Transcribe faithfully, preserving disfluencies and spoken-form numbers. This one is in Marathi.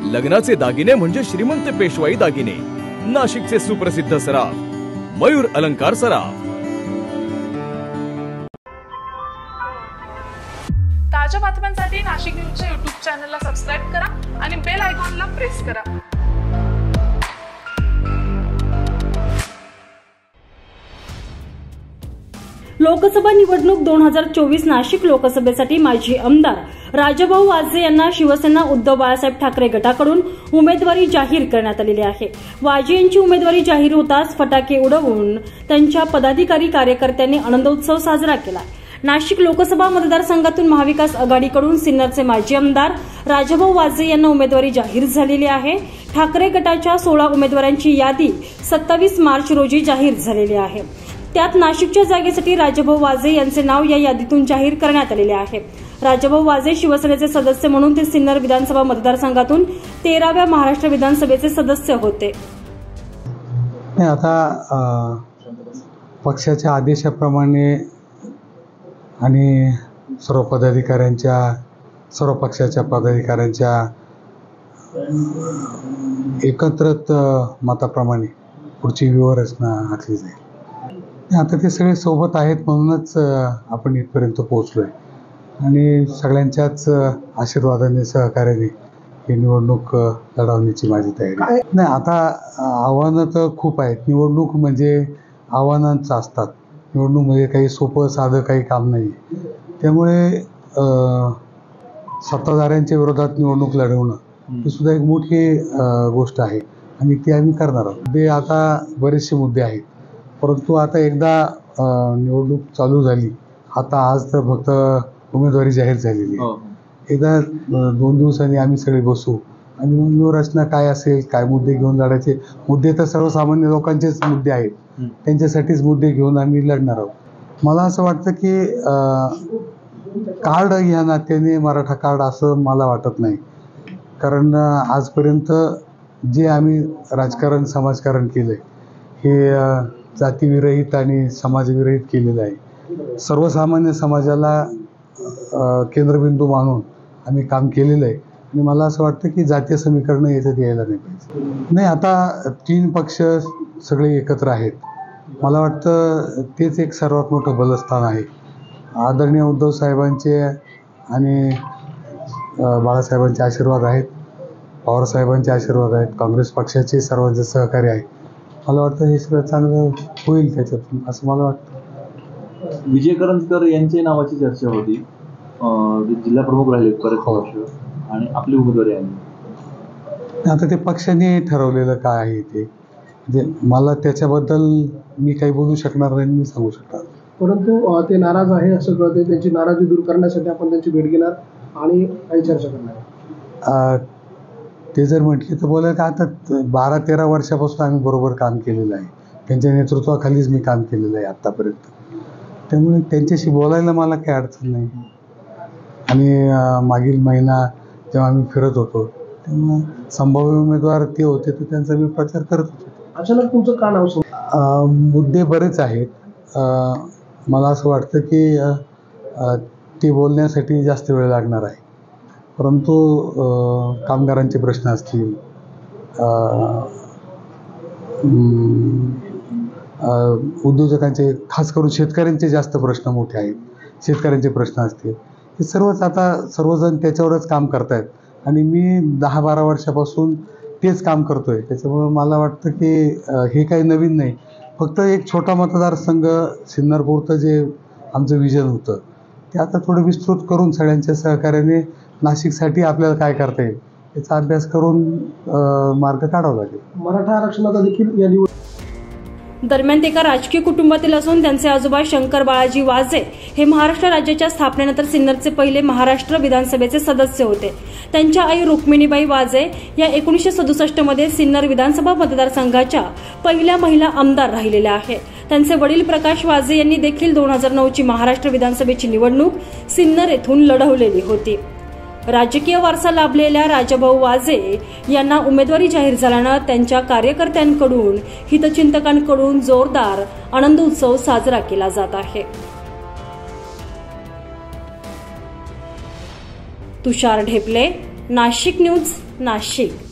लग्नाचे दागिने म्हणजे श्रीमंत पेशवाई दागिने, नाशिकचे सुप्रसिद्ध सराफ मयूर अलंकार सराफ। ताज्या बातम्यांसाठी नाशिक न्यूजच्या यूट्यूब चॅनलला सबस्क्राइब करा आणि बेल आयकॉनला प्रेस करा। लोकसभा निवडणूक दोन हजार चोवीस नाशिक लोकसभेसाठी माजी आमदार राजाभाऊ वाजे यांना शिवसेना उद्धव बाळासाहेब ठाकरे गटाकडून उमेदवारी जाहीर करण्यात आलेली आहे। वाजे यांची उमेदवारी जाहीर होताच फटाके उडवून त्यांच्या पदाधिकारी कार्यकर्त्यांनी आनंदोत्सव साजरा केला। नाशिक लोकसभा मतदारसंघातून महाविकास आघाडीकडून सिन्नरचे माजी आमदार राजाभाऊ वाजे यांना उमेदवारी जाहीर झालेली आहे। ठाकरे गटाच्या सोळा उमेदवारांची यादी सत्तावीस मार्च रोजी जाहीर झालेली आहे। त्यात नाशिकच्या जागेसाठी राजाभाऊ वाजे यांचे नाव या यादीतून जाहीर करण्यात आलेले आहे। राजाभाऊ वाजे शिवसेनेचे सदस्य म्हणून ते सिन्नर विधानसभा मतदारसंघातून तेराव्या महाराष्ट्र विधानसभेचे सदस्य होते। आता पक्षाच्या आदेशाप्रमाणे आणि सर्व पदाधिकाऱ्यांच्या सर्व पक्षाच्या पदाधिकाऱ्यांच्या एकत्रित मताप्रमाणे पुढची व्यूहरचना आखली जाईल। आता ते सगळे सोबत आहेत म्हणूनच आपण इथपर्यंत पोहोचलोय आणि सगळ्यांच्याच आशीर्वादाने सहकार्याने ही निवडणूक लढवण्याची माझी तयारी नाही। आता आव्हानं तर खूप आहेत। निवडणूक म्हणजे आव्हानांच असतात। निवडणूक म्हणजे काही सोपं साधं काही काम नाही। त्यामुळे सत्ताधाऱ्यांच्या विरोधात निवडणूक लढवणं ही सुद्धा एक मोठी गोष्ट आहे आणि ती आम्ही करणार आहोत। ते आता बरेचसे मुद्दे आहेत, परंतु आता एकदा निवडणूक चालू झाली, आता आज तर फक्त उमेदवारी जाहीर झालेली आहे। एकदा दोन दिवसांनी आम्ही सगळे बसू आणि मग व्यूहरचना काय असेल, काय मुद्दे घेऊन लढायचे, मुद्दे तर सर्वसामान्य लोकांचेच मुद्दे आहेत, त्यांच्यासाठीच मुद्दे घेऊन आम्ही लढणार आहोत। मला असं वाटतं की कार्ड ह्या नात्याने मराठा कार्ड असं मला वाटत नाही, कारण आजपर्यंत जे आम्ही राजकारण समाजकारण केलं हे जातीविरहित आणि समाजविरहित केलेलं आहे। सर्वसामान्य समाजाला केंद्रबिंदू मानून आम्ही काम केलेलं आहे आणि मला असं वाटतं की जातीय समीकरण याच्यात यायला नाही पाहिजे। नाही, आता तीन पक्ष सगळे एकत्र आहेत, मला वाटतं तेच एक सर्वात मोठं बलस्थान आहे। आदरणीय उद्धव साहेबांचे आणि बाळासाहेबांचे आशीर्वाद आहेत, पवारसाहेबांचे आशीर्वाद आहेत, काँग्रेस पक्षाचे सर्वांचे सहकार्य आहे। मला वाटतं हे सगळं चांगलं होईल त्याच्यातून असं मला वाटतं। विजय करंजकर यांच्या नावाची चर्चा होती, जिल्हा प्रमुख राहिले बरेच वर्ष आणि आपली उमेदवारी आली। आता ते पक्षाने ठरवलेलं काय आहे ते, म्हणजे मला त्याच्याबद्दल मी काही बोलू शकणार नाही, मी सांगू शकणार। परंतु ते नाराज आहे असं कळते, त्यांची नाराजी दूर करण्यासाठी आपण त्यांची भेट घेणार आणि काही चर्चा करणार। ते जर म्हटले तर बोलायचं, आता बारा तेरा वर्षापासून आम्ही बरोबर काम केलेलं आहे, त्यांच्या नेतृत्वाखालीच मी काम केलेलं आहे आत्तापर्यंत, त्यामुळे त्यांच्याशी बोलायला मला काही अडचण नाही। आणि मागील महिना जेव्हा आम्ही फिरत होतो तेव्हा संभाव्य उमेदवार ते होते, तर त्यांचा मी प्रचार करत होतो। अचानक तुमचं का नाव? मुद्दे बरेच आहेत। मला असं वाटतं की ते बोलण्यासाठी जास्त वेळ लागणार आहे, परंतु कामगारांचे प्रश्न असतील, उद्योजकांचे, खास करून शेतकऱ्यांचे जास्त प्रश्न मोठे आहेत, शेतकऱ्यांचे प्रश्न असतील, हे सर्वच आता सर्वजण त्याच्यावरच काम करतायत आणि मी दहा बारा वर्षापासून तेच काम करतोय। त्याच्यामुळं मला वाटतं की हे काही नवीन नाही, फक्त एक छोटा मतदारसंघ सिन्नरपुरतं जे आमचं विजन होतं ते आता थोडं विस्तृत करून सगळ्यांच्या सहकार्याने नाशिकसाठी आपल्याला काय करता येईल याचा अभ्यास करून मार्ग काढावा लागेल। मराठा आरक्षणाचा देखील या निवड दरम्यान ते एका राजकीय कुटुंबातील असून त्यांचे आजोबा शंकर बाळाजी वाजे हे महाराष्ट्र राज्याच्या स्थापनेनंतर सिन्नरचे पहिले महाराष्ट्र विधानसभेचे सदस्य होते। त्यांच्या आई रुक्मिणीबाई वाजे या एकोणीसशे सदुसष्ट मध्ये सिन्नर विधानसभा मतदारसंघाच्या पहिल्या महिला आमदार राहिलेल्या आहेत। त्यांचे वडील प्रकाश वाजे यांनी देखील दोन हजार नऊ ची महाराष्ट्र विधानसभेची निवडणूक सिन्नर येथून लढवलेली होती। राजकीय वारसा लाभलेल्या राजाभाऊ वाजे यांना उमेदवारी जाहीर झाल्यानं त्यांच्या कार्यकर्त्यांकडून हितचिंतकांकडून जोरदार आनंदोत्सव साजरा केला जात आहे। तुषार ढेपले, नाशिक न्यूज नाशिक.